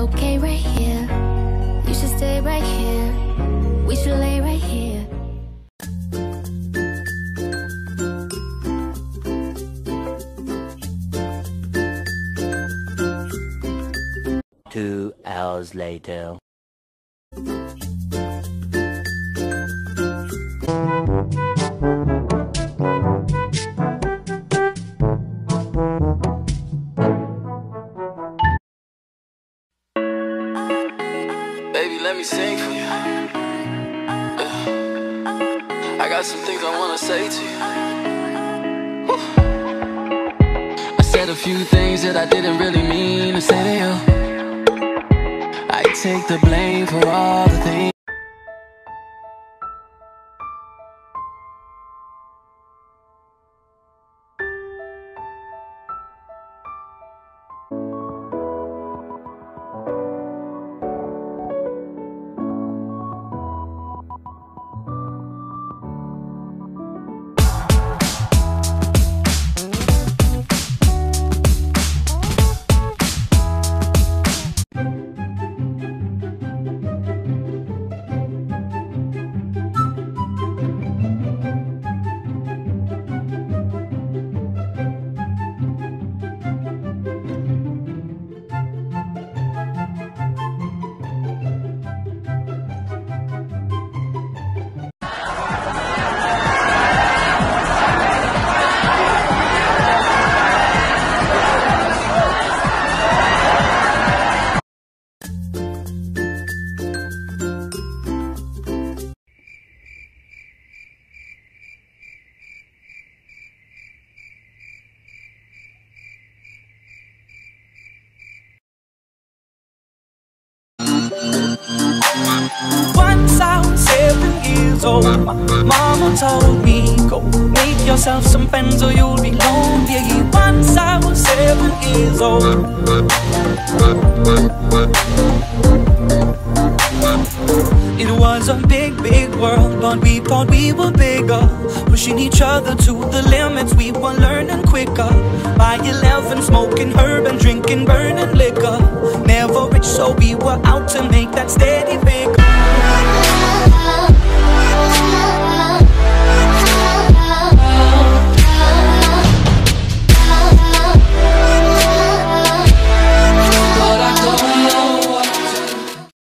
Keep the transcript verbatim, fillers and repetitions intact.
okay right here. You should stay right here. We should lay right here. Two hours later. Baby, let me sing for you. Yeah. I got some things I wanna say to you. Whew. I said a few things that I didn't really mean to say to you. I take the blame for all the things. Once I was seven years old, my mama told me, go make yourself some friends or you'll be lonely. Once I was seven years old. It was a big, big world, but we thought we were bigger, pushing each other to the limits. We were learning quicker. By eleven, smoking herb and drinking burning liquor. Never rich, so we were out to make that steady figure.